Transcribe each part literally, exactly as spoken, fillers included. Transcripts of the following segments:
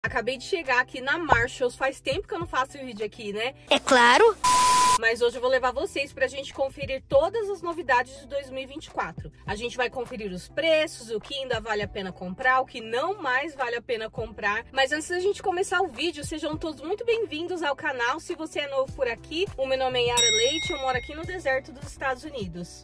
Acabei de chegar aqui na Marshalls, faz tempo que eu não faço vídeo aqui, né? É claro! Mas hoje eu vou levar vocês pra gente conferir todas as novidades de dois mil e vinte e quatro. A gente vai conferir os preços, o que ainda vale a pena comprar, o que não mais vale a pena comprar. Mas antes da gente começar o vídeo, sejam todos muito bem-vindos ao canal. Se você é novo por aqui, o meu nome é Yara Leite, eu moro aqui no deserto dos Estados Unidos.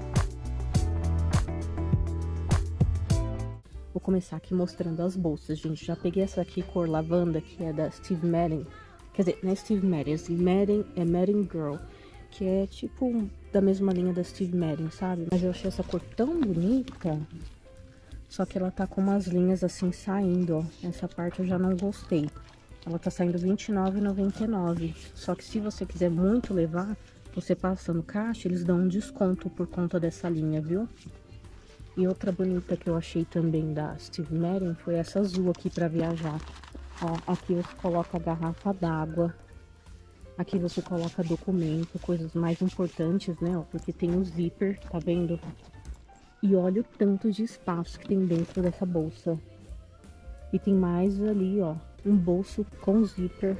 Vou começar aqui mostrando as bolsas, gente. Já peguei essa aqui cor lavanda, que é da Steve Madden. Quer dizer, não é Steve Madden, é Madden, é Madden Girl. Que é tipo da mesma linha da Steve Madden, sabe? Mas eu achei essa cor tão bonita. Só que ela tá com umas linhas assim saindo, ó. Essa parte eu já não gostei. Ela tá saindo vinte e nove reais e noventa e nove centavos. Só que se você quiser muito levar, você passa no caixa, eles dão um desconto por conta dessa linha, viu? E outra bonita que eu achei também da Steve Madden foi essa azul aqui para viajar. Ó, aqui você coloca a garrafa d'água. Aqui você coloca documento, coisas mais importantes, né? Ó, porque tem o zíper, tá vendo? E olha o tanto de espaço que tem dentro dessa bolsa. E tem mais ali, ó, um bolso com zíper.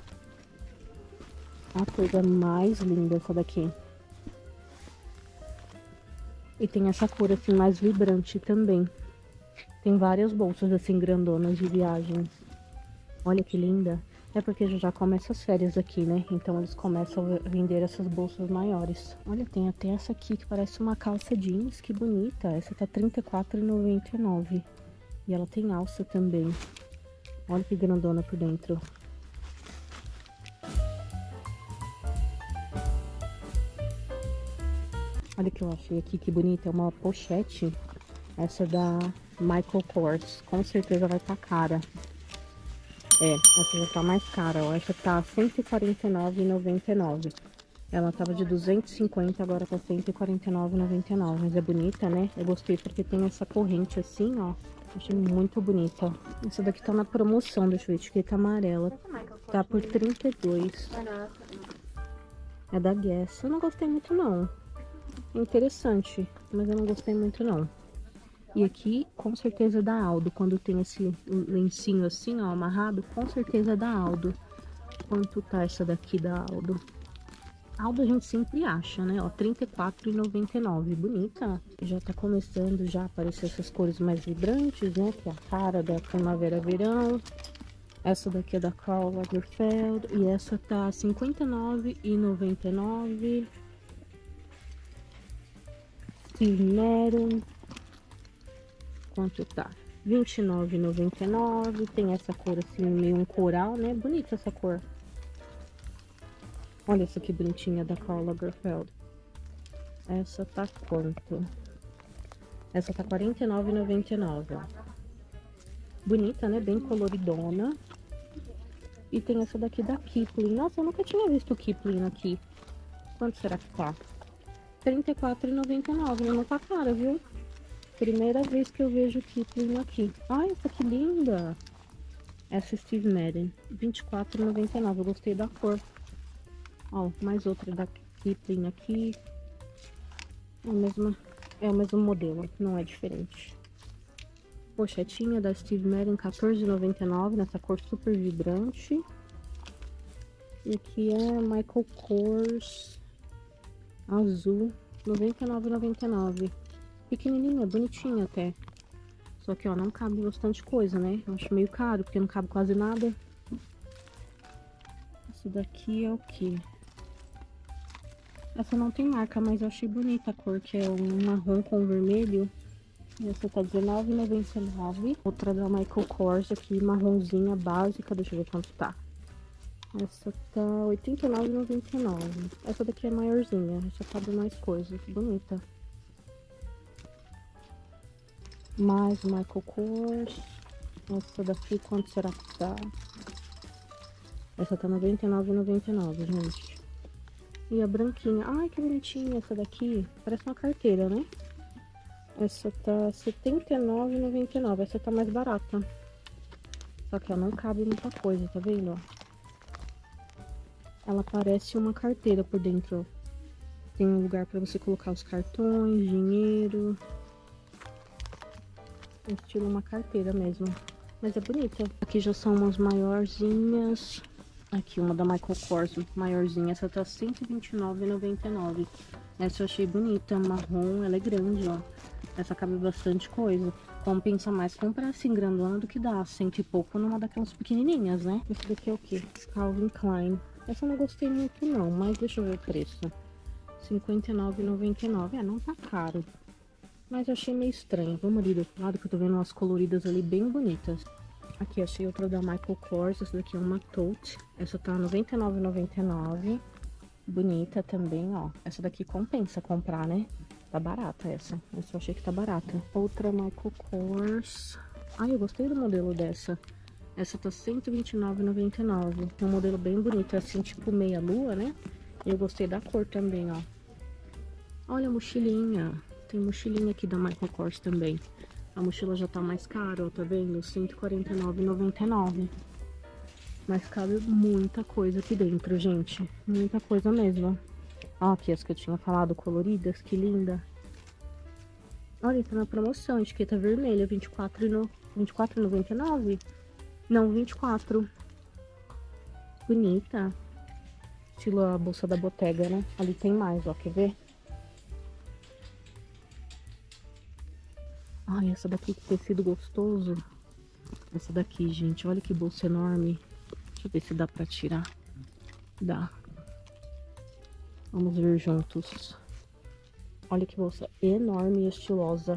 A coisa mais linda essa daqui. E tem essa cor assim mais vibrante também. Tem várias bolsas assim grandonas de viagem. Olha que linda. É porque já começa as férias aqui, né? Então eles começam a vender essas bolsas maiores. Olha, tem até essa aqui que parece uma calça jeans. Que bonita. Essa tá trinta e quatro reais e noventa e nove centavos. E ela tem alça também. Olha que grandona por dentro. Olha o que eu achei aqui, que bonita. É uma pochete. Essa da Michael Kors. Com certeza vai estar cara. É, essa já tá mais cara. Ó. Essa tá cento e quarenta e nove reais e noventa e nove centavos. Ela tava de duzentos e cinquenta, agora tá cento e quarenta e nove reais e noventa e nove centavos. Mas é bonita, né? Eu gostei porque tem essa corrente assim, ó. Achei muito bonita. Essa daqui tá na promoção, deixa eu ver, etiqueta amarela. Tá por trinta e dois reais. É da Guess. Eu não gostei muito, não. Interessante, mas eu não gostei muito não. E aqui, com certeza é da Aldo. Quando tem esse lencinho assim, ó, amarrado, com certeza é da Aldo. Quanto tá essa daqui da Aldo? Aldo a gente sempre acha, né? Ó, trinta e quatro reais e noventa e nove centavos. Bonita. Já tá começando já a aparecer essas cores mais vibrantes, né? Que é a cara da primavera-verão. Essa daqui é da Karl Lagerfeld. E essa tá cinquenta e nove reais e noventa e nove centavos. Steve Madden. Quanto tá? vinte e nove reais e noventa e nove centavos. Tem essa cor assim, meio um coral, né? Bonita essa cor. Olha essa que bonitinha da Karl Lagerfeld. Essa tá quanto? Essa tá quarenta e nove reais e noventa e nove centavos. Bonita, né? Bem coloridona. E tem essa daqui da Kipling. Nossa, eu nunca tinha visto o Kipling aqui. Quanto será que tá? trinta e quatro reais e noventa e nove centavos. Não tá cara, viu? Primeira vez que eu vejo Kipling aqui. Ai, essa que linda! Essa Steve Madden. vinte e quatro reais e noventa e nove centavos. Eu gostei da cor. Ó, mais outra da Kipling aqui. É o mesmo, é o mesmo modelo, não é diferente. Pochetinha da Steve Madden, quatorze reais e noventa e nove centavos. Nessa cor super vibrante. E aqui é Michael Kors azul, noventa e nove reais e noventa e nove centavos. Pequenininha, bonitinha até. Só que, ó, não cabe bastante coisa, né? Eu acho meio caro, porque não cabe quase nada. Essa daqui é o quê? Essa não tem marca, mas eu achei bonita a cor, que é um marrom com vermelho. E essa tá dezenove reais e noventa e nove centavos. Outra da Michael Kors aqui, marronzinha básica. Deixa eu ver quanto tá. Essa tá oitenta e nove reais e noventa e nove centavos. Essa daqui é maiorzinha, essa cabe mais coisas. Bonita. Mais Michael Kors. Essa daqui, quanto será que tá? Essa tá noventa e nove reais e noventa e nove centavos, gente. E a branquinha. Ai, que bonitinha essa daqui. Parece uma carteira, né? Essa tá setenta e nove reais e noventa e nove centavos. Essa tá mais barata. Só que ela não cabe muita coisa, tá vendo? Ó? Ela parece uma carteira por dentro. Tem um lugar pra você colocar os cartões, dinheiro. Estilo uma carteira mesmo. mas é bonita. Aqui já são umas maiorzinhas. Aqui, uma da Michael Kors, maiorzinha. Essa tá cento e vinte e nove reais e noventa e nove centavos. Essa eu achei bonita, marrom, ela é grande, ó. Essa cabe bastante coisa. Compensa mais comprar assim, grandona, do que dar cento e pouco numa daquelas pequenininhas, né? Esse daqui é o quê? Calvin Klein. Essa eu não gostei muito não, mas deixa eu ver o preço. cinquenta e nove reais e noventa e nove centavos. É, não tá caro. Mas eu achei meio estranho. Vamos ali do outro lado, que eu tô vendo umas coloridas ali bem bonitas. Aqui, achei outra da Michael Kors. Essa daqui é uma tote. Essa tá noventa e nove reais e noventa e nove centavos. Bonita também, ó. Essa daqui compensa comprar, né? Tá barata essa. Essa eu achei que tá barata. Outra Michael Kors. Ai, eu gostei do modelo dessa. Essa tá cento e vinte e nove reais e noventa e nove centavos. É um modelo bem bonito, assim, tipo meia lua, né? E eu gostei da cor também, ó. Olha a mochilinha. Tem mochilinha aqui da Michael Kors também. A mochila já tá mais cara, ó, tá vendo? cento e quarenta e nove reais e noventa e nove centavos. Mas cabe muita coisa aqui dentro, gente. Muita coisa mesmo. Ó, aqui as que eu tinha falado, coloridas, que linda. Olha, tá na promoção, etiqueta vermelha, vinte e quatro reais e noventa e nove centavos. Não, vinte e quatro. Bonita. Estilo a bolsa da Bottega, né? Ali tem mais, ó, quer ver? Ai, essa daqui, que tecido gostoso. Essa daqui, gente, olha que bolsa enorme. Deixa eu ver se dá pra tirar. Dá. Vamos ver juntos. Olha que bolsa enorme e estilosa.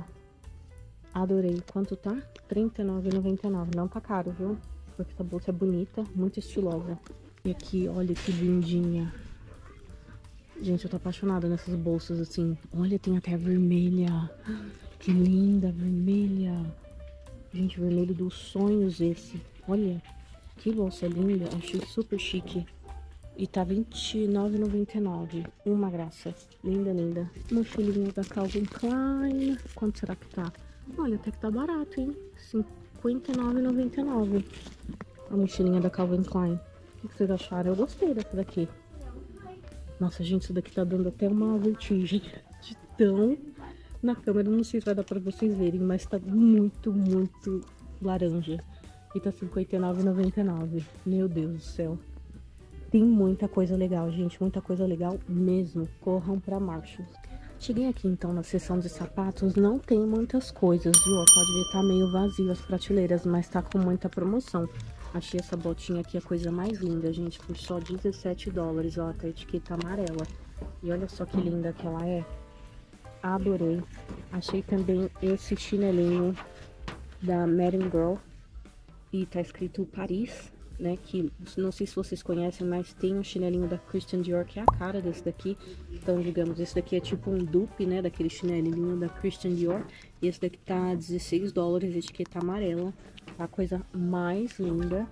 Adorei. Quanto tá? trinta e nove reais e noventa e nove centavos. Não tá caro, viu? Porque essa bolsa é bonita, muito estilosa. E aqui, olha que lindinha. Gente, eu tô apaixonada nessas bolsas, assim. Olha, tem até a vermelha. Que linda, vermelha. Gente, vermelho dos sonhos esse. Olha, que bolsa linda. Achei super chique. E tá vinte e nove reais e noventa e nove centavos. Uma graça. Linda, linda. Mochilinha da Calvin Klein. Quanto será que tá? Olha, até que tá barato, hein? cinquenta e nove reais e noventa e nove centavos. A mochilinha da Calvin Klein. O que vocês acharam? Eu gostei dessa daqui. Nossa, gente, isso daqui tá dando até uma vertigem de tão... Na câmera, não sei se vai dar pra vocês verem, mas tá muito, muito laranja. E tá cinquenta e nove reais e noventa e nove centavos. Meu Deus do céu. Tem muita coisa legal, gente. Muita coisa legal mesmo. Corram pra Marshalls. Cheguei aqui, então, na seção de sapatos. Não tem muitas coisas, viu? Pode ver, tá meio vazio as prateleiras, mas tá com muita promoção. Achei essa botinha aqui a coisa mais linda, gente. Por só dezessete dólares, ó. Tá a etiqueta amarela. E olha só que linda que ela é. Adorei. Achei também esse chinelinho da Madden Girl. E tá escrito Paris, né? Que não sei se vocês conhecem, mas tem um chinelinho da Christian Dior que é a cara desse daqui. Então, digamos, esse daqui é tipo um dupe, né? Daquele chinelinho da Christian Dior. E esse daqui tá dezesseis dólares, etiqueta amarela. A coisa mais linda.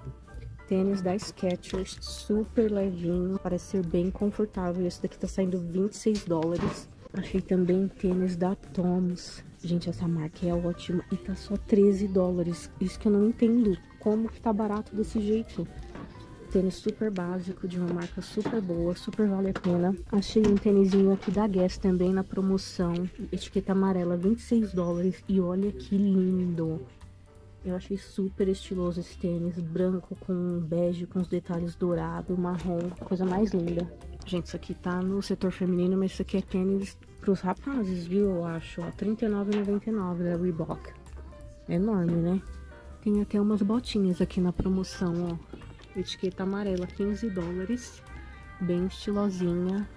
Tênis da Skechers, super levinho, parece ser bem confortável. Esse daqui tá saindo vinte e seis dólares. Achei também tênis da Toms. Gente, essa marca é ótima e tá só treze dólares. Isso que eu não entendo, como que tá barato desse jeito. Tênis super básico, de uma marca super boa, super vale a pena. Achei um tênisinho aqui da Guess também na promoção, etiqueta amarela, vinte e seis dólares. E olha que lindo. Eu achei super estiloso esse tênis, branco com bege, com os detalhes dourado, marrom, coisa mais linda. Gente, isso aqui tá no setor feminino, mas isso aqui é tênis pros rapazes, viu? Eu acho, ó, trinta e nove reais e noventa e nove centavos da Reebok. É enorme, né? Tem até umas botinhas aqui na promoção, ó. Etiqueta amarela, quinze dólares. Bem estilosinha.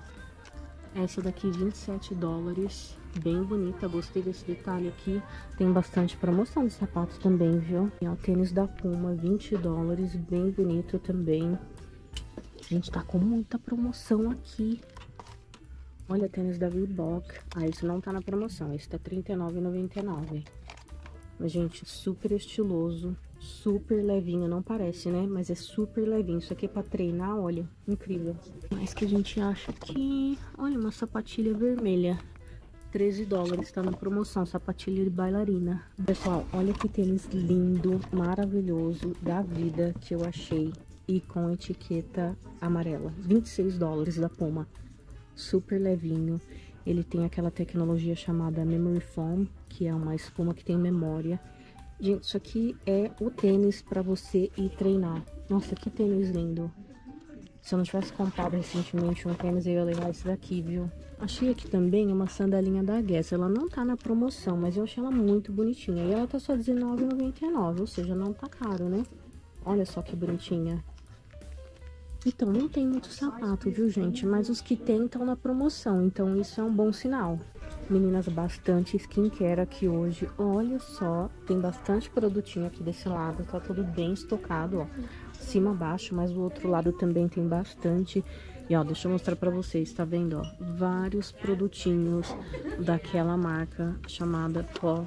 Essa daqui, vinte e sete dólares. Bem bonita, gostei desse detalhe aqui. Tem bastante promoção de sapatos também, viu? E ó, tênis da Puma, vinte dólares. Bem bonito também. Gente, tá com muita promoção aqui. Olha, tênis da Reebok. Ah, esse não tá na promoção. Esse tá trinta e nove reais e noventa e nove centavos. Mas, gente, super estiloso. Super levinho. Não parece, né? Mas é super levinho. Isso aqui é pra treinar, olha. Incrível. Mas que a gente acha aqui... Olha, uma sapatilha vermelha. treze dólares. Tá na promoção. Sapatilha de bailarina. Pessoal, olha que tênis lindo, maravilhoso, da vida que eu achei. E com etiqueta amarela. vinte e seis dólares da Puma. Super levinho. Ele tem aquela tecnologia chamada Memory Foam, que é uma espuma que tem memória. Gente, isso aqui é o tênis pra você ir treinar. Nossa, que tênis lindo. Se eu não tivesse comprado recentemente um tênis, eu ia levar esse daqui, viu? Achei aqui também uma sandalinha da Guess. Ela não tá na promoção, mas eu achei ela muito bonitinha. E ela tá só dezenove reais e noventa e nove centavos, ou seja, não tá caro, né? Olha só que bonitinha. Então, não tem muito sapato, viu, gente? Mas os que tem estão na promoção, então isso é um bom sinal. Meninas, bastante skincare aqui hoje. Olha só, tem bastante produtinho aqui desse lado. Tá tudo bem estocado, ó. Cima, baixo, mas do outro lado também tem bastante. E, ó, deixa eu mostrar pra vocês, tá vendo, ó? Vários produtinhos daquela marca chamada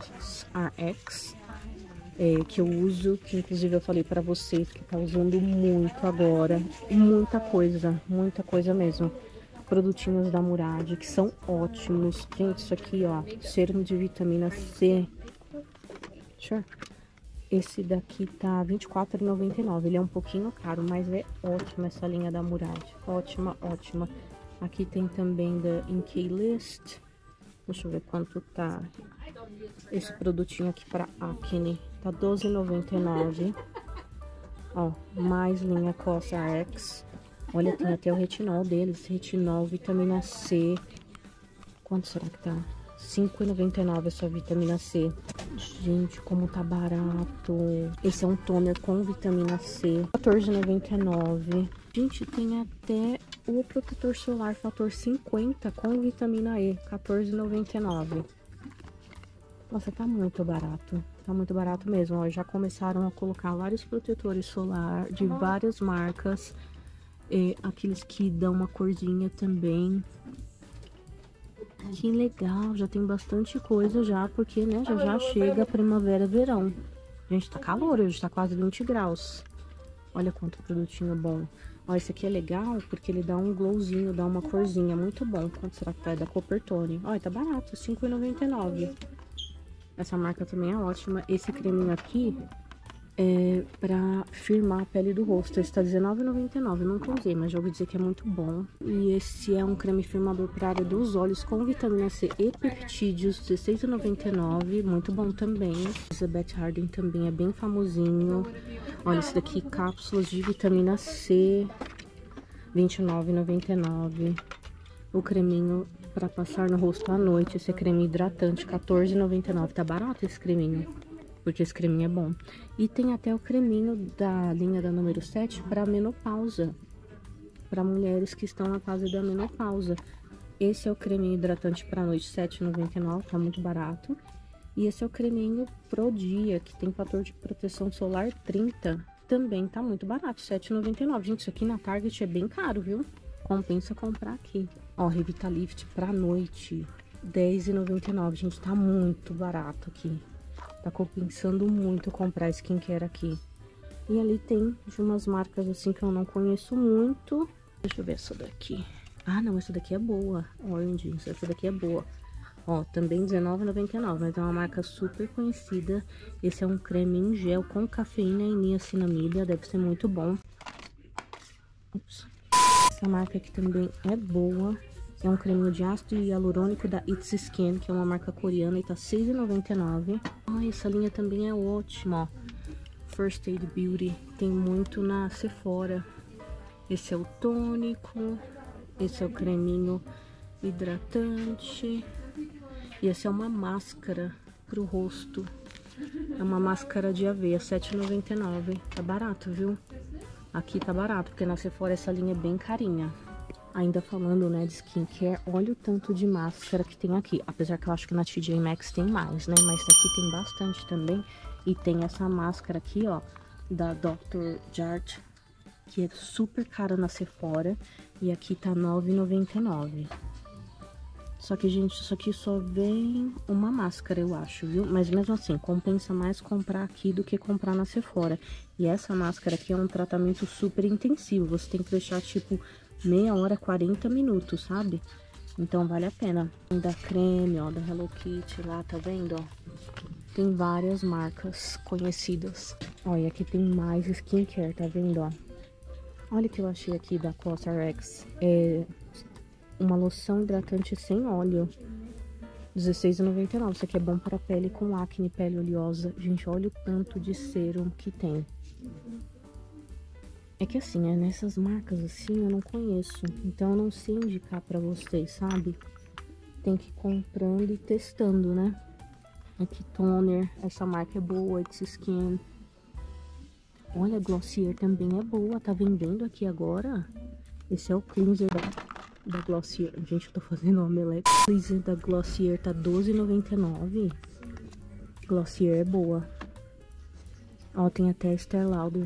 COSRX. É, que eu uso, que inclusive eu falei pra vocês que tá usando muito agora. Muita coisa, muita coisa mesmo. Produtinhos da Murad, que são ótimos. Gente, isso aqui, ó, serum de vitamina C. Sure. Esse daqui tá vinte e quatro reais e noventa e nove centavos. Ele é um pouquinho caro, mas é ótima essa linha da Murad. Ótima, ótima. Aqui tem também da Inkey List. Deixa eu ver quanto tá esse produtinho aqui para acne. Tá doze reais e noventa e nove centavos. Ó, mais linha COSRX. Olha, tem até o retinol deles. Retinol, vitamina C. Quanto será que tá? cinco reais e noventa e nove centavos essa vitamina C. Gente, como tá barato. Esse é um toner com vitamina C. quatorze reais e noventa e nove centavos. Gente, tem até o protetor solar fator cinquenta com vitamina E. quatorze reais e noventa e nove centavos. Nossa, tá muito barato. Tá muito barato mesmo. Ó, já começaram a colocar vários protetores solar de várias marcas. E aqueles que dão uma corzinha também. Que legal, já tem bastante coisa já, porque, né, já já chega a primavera, verão. Gente, tá calor hoje, tá quase vinte graus. Olha quanto produtinho bom. Ó, esse aqui é legal, porque ele dá um glowzinho, dá uma corzinha, muito bom. Quanto será que tá? É da Coppertone. Olha, tá barato, cinco reais e noventa e nove centavos. Essa marca também é ótima. Esse creminho aqui é pra firmar a pele do rosto. Esse tá dezenove reais e noventa e nove centavos. Nunca usei, mas já ouvi dizer que é muito bom. E esse é um creme firmador pra área dos olhos com vitamina C e peptídeos, dezesseis reais e noventa e nove centavos. Muito bom também. Elizabeth Arden também é bem famosinho. Olha esse daqui, cápsulas de vitamina C, vinte e nove reais e noventa e nove centavos. O creminho pra passar no rosto à noite, esse é creme hidratante, quatorze reais e noventa e nove centavos. Tá barato esse creminho, porque esse creminho é bom. E tem até o creminho da linha da número sete para menopausa, para mulheres que estão na fase da menopausa. Esse é o creminho hidratante para noite, sete reais e noventa e nove centavos, tá muito barato. E esse é o creminho pro dia, que tem fator de proteção solar trinta, também tá muito barato, sete reais e noventa e nove centavos. Gente, isso aqui na Target é bem caro, viu? Compensa comprar aqui. Ó, Revitalift pra noite, dez reais e noventa e nove centavos. Gente, tá muito barato aqui. Tá compensando muito comprar skincare aqui. E ali tem de umas marcas assim que eu não conheço muito. Deixa eu ver essa daqui. Ah, não, essa daqui é boa. Orange, essa daqui é boa. Ó, também dezenove reais e noventa e nove centavos, mas é uma marca super conhecida. Esse é um creme em gel com cafeína e niacinamida, deve ser muito bom. Ups. Essa marca aqui também é boa. É um creminho de ácido hialurônico da It's Skin, que é uma marca coreana e tá seis reais e noventa e nove centavos. Ah, essa linha também é ótima, ó. First Aid Beauty, tem muito na Sephora. Esse é o tônico, esse é o creminho hidratante. E essa é uma máscara pro rosto. É uma máscara de aveia, sete reais e noventa e nove centavos. Tá barato, viu? Aqui tá barato, porque na Sephora essa linha é bem carinha. Ainda falando, né, de skincare, olha o tanto de máscara que tem aqui. Apesar que eu acho que na T J Maxx tem mais, né? Mas aqui tem bastante também. E tem essa máscara aqui, ó, da doutor Jart, que é super cara na Sephora. E aqui tá nove reais e noventa e nove centavos. Só que, gente, isso aqui só vem uma máscara, eu acho, viu? Mas mesmo assim, compensa mais comprar aqui do que comprar na Sephora. E essa máscara aqui é um tratamento super intensivo. Você tem que deixar, tipo, meia hora, quarenta minutos, sabe? Então vale a pena. Da creme, ó, da Hello Kitty lá, tá vendo, ó? Tem várias marcas conhecidas. Ó, e aqui tem mais skincare, tá vendo, ó? Olha o que eu achei aqui da COSRX. É uma loção hidratante sem óleo. dezesseis e noventa e nove. Isso aqui é bom para pele com acne, pele oleosa. Gente, olha o tanto de sérum que tem. É que assim, é nessas marcas assim eu não conheço, então eu não sei indicar pra vocês, sabe? Tem que ir comprando e testando, né? Aqui toner, essa marca é boa, It's Skin. Olha, Glossier também é boa, tá vendendo aqui agora? Esse é o cleanser da, da Glossier. Gente, eu tô fazendo um omelete. O cleanser da Glossier tá doze e noventa e nove. Glossier é boa. Ó, tem até Estée Lauder.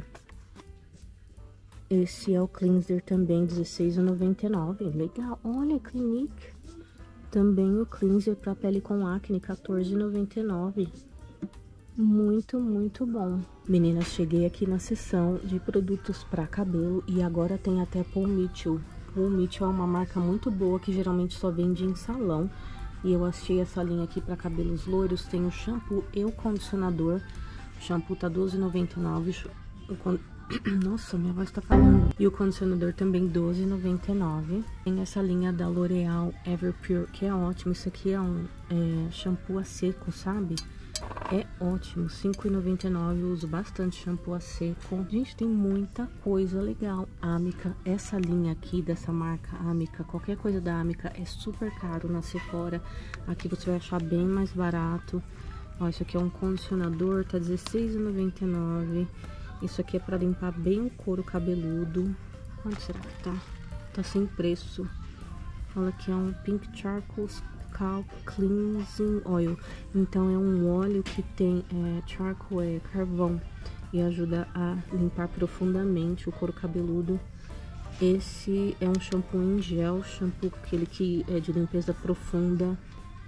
Esse é o cleanser também, dezesseis e noventa e nove. Legal. Olha, Clinique. Também o cleanser para pele com acne, quatorze e noventa e nove. Muito, muito bom. Meninas, cheguei aqui na seção de produtos para cabelo e agora tem até Paul Mitchell. Paul Mitchell é uma marca muito boa que geralmente só vende em salão. E eu achei essa linha aqui para cabelos loiros. Tem o shampoo e o condicionador. O shampoo tá doze e noventa e nove. Nossa, minha voz tá falando. E o condicionador também doze e noventa e nove. Tem essa linha da L'Oreal Everpure, que é ótimo. Isso aqui é um é, shampoo a seco, sabe? É ótimo, cinco e noventa e nove. Eu uso bastante shampoo a seco. Gente, tem muita coisa legal. Amica, essa linha aqui dessa marca Amica, qualquer coisa da Amica é super caro na Sephora. Aqui você vai achar bem mais barato. Ó, isso aqui é um condicionador, tá dezesseis e noventa e nove. Isso aqui é pra limpar bem o couro cabeludo. Onde será que tá? Tá sem preço. Olha aqui, é um Pink Charcoal Scalp Cleansing Oil. Então é um óleo que tem é, charcoal, é carvão. E ajuda a limpar profundamente o couro cabeludo. Esse é um shampoo em gel. Shampoo aquele que é de limpeza profunda.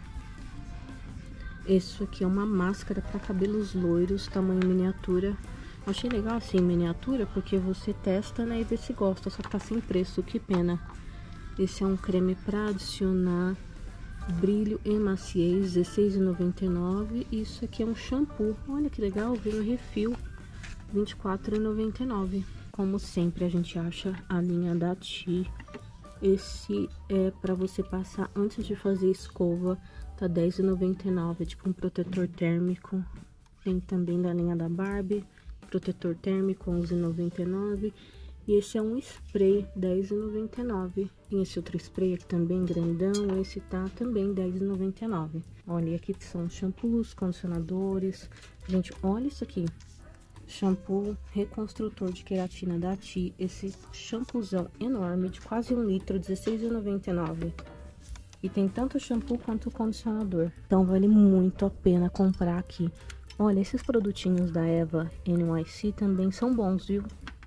Esse aqui é uma máscara para cabelos loiros, tamanho miniatura. Achei legal assim, miniatura, porque você testa, né, e vê se gosta, só que tá sem preço, que pena. Esse é um creme pra adicionar brilho e maciez, dezesseis e noventa e nove. Isso aqui é um shampoo, olha que legal, virou refil, vinte e quatro e noventa e nove. Como sempre, a gente acha a linha da Ti. Esse é pra você passar antes de fazer escova, tá dez e noventa e nove, é tipo um protetor térmico. Tem também da linha da Barbie. Protetor térmico, onze e noventa e nove. E esse é um spray, dez e noventa e nove. Tem esse outro spray aqui também, grandão. Esse tá também dez e noventa e nove. Olha, aqui são shampoos, condicionadores. Gente, olha isso aqui. Shampoo reconstrutor de queratina da Ti. Esse shampoozão enorme, de quase um litro, dezesseis e noventa e nove. E tem tanto o shampoo quanto o condicionador. Então vale muito a pena comprar aqui. Olha, esses produtinhos da Eva N Y C também são bons, viu?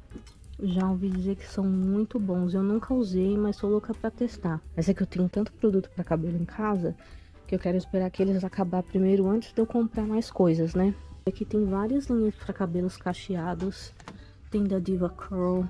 Já ouvi dizer que são muito bons. Eu nunca usei, mas sou louca pra testar. Mas é que eu tenho tanto produto pra cabelo em casa que eu quero esperar que eles acabar primeiro antes de eu comprar mais coisas, né? Aqui tem várias linhas pra cabelos cacheados. Tem da Diva Curl.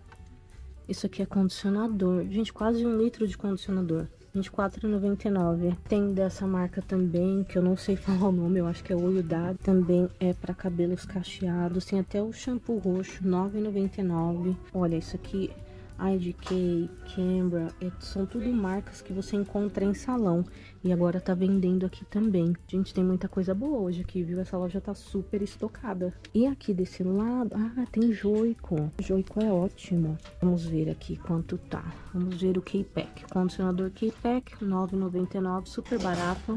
Isso aqui é condicionador. Gente, quase um litro de condicionador. vinte e quatro e noventa e nove. Tem dessa marca também, que eu não sei falar o nome, eu acho que é Oiudade. Também é para cabelos cacheados. Tem até o shampoo roxo, nove e noventa e nove. Olha, isso aqui, I D K, Cambra, é, são tudo marcas que você encontra em salão. E agora tá vendendo aqui também. Gente, tem muita coisa boa hoje aqui, viu? Essa loja tá super estocada. E aqui desse lado, ah, tem Joico. Joico é ótimo. Vamos ver aqui quanto tá. Vamos ver o K-Pack. Condicionador K-Pack, nove e noventa e nove, super barato.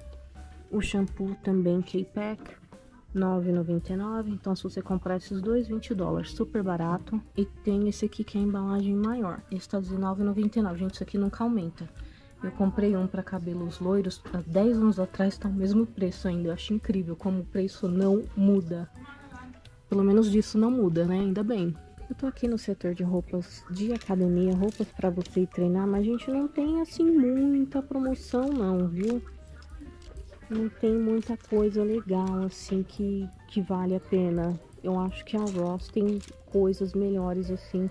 O shampoo também K-Pack, nove e noventa e nove. Então, se você comprar esses dois, vinte dólares, super barato. E tem esse aqui que é a embalagem maior. Esse tá dezenove e noventa e nove. Gente, isso aqui nunca aumenta. Eu comprei um para cabelos loiros há dez anos atrás, tá o mesmo preço ainda. Eu acho incrível como o preço não muda. Pelo menos disso não muda, né? Ainda bem. Eu tô aqui no setor de roupas de academia, roupas para você ir treinar, mas a gente não tem assim muita promoção não, viu? Não tem muita coisa legal assim que, que vale a pena. Eu acho que a Ross tem coisas melhores assim.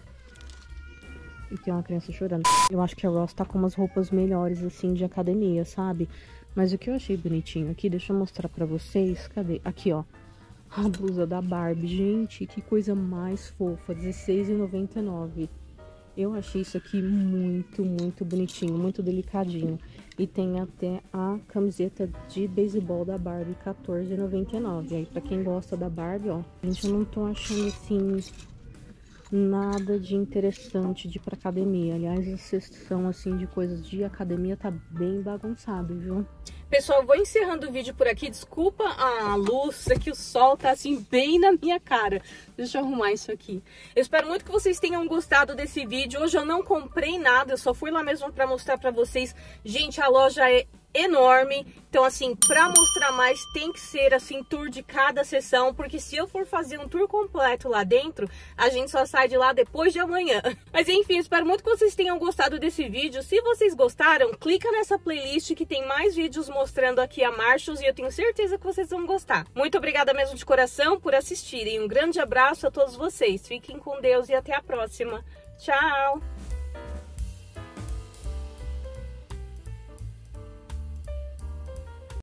E tem uma criança chorando. Eu acho que a Ross tá com umas roupas melhores, assim, de academia, sabe? Mas o que eu achei bonitinho aqui, deixa eu mostrar pra vocês. Cadê? Aqui, ó. A blusa da Barbie. Gente, que coisa mais fofa. dezesseis e noventa e nove. Eu achei isso aqui muito, muito bonitinho. Muito delicadinho. E tem até a camiseta de beisebol da Barbie, quatorze reais e noventa e nove centavos. Aí pra quem gosta da Barbie, ó. Gente, eu não tô achando assim nada de interessante de ir pra academia. Aliás, a seção assim de coisas de academia tá bem bagunçado, viu? Pessoal, vou encerrando o vídeo por aqui. Desculpa a luz, é que o sol tá assim bem na minha cara. Deixa eu arrumar isso aqui. Eu espero muito que vocês tenham gostado desse vídeo. Hoje eu não comprei nada, eu só fui lá mesmo pra mostrar pra vocês. Gente, a loja é enorme, então assim, pra mostrar mais tem que ser assim, tour de cada sessão, porque se eu for fazer um tour completo lá dentro, a gente só sai de lá depois de amanhã. Mas enfim, espero muito que vocês tenham gostado desse vídeo. Se vocês gostaram, clica nessa playlist que tem mais vídeos mostrando aqui a Marshalls e eu tenho certeza que vocês vão gostar. Muito obrigada mesmo de coração por assistirem. Um grande abraço a todos vocês. Fiquem com Deus e até a próxima. Tchau!